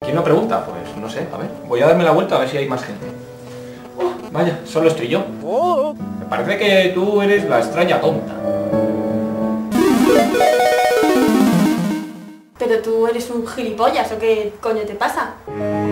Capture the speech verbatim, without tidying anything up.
¿Quién lo pregunta? Pues no sé, a ver. Voy a darme la vuelta a ver si hay más gente. Oh, vaya, solo estoy yo. Oh. Me parece que tú eres la extraña tonta. Pero tú eres un gilipollas, ¿o qué coño te pasa?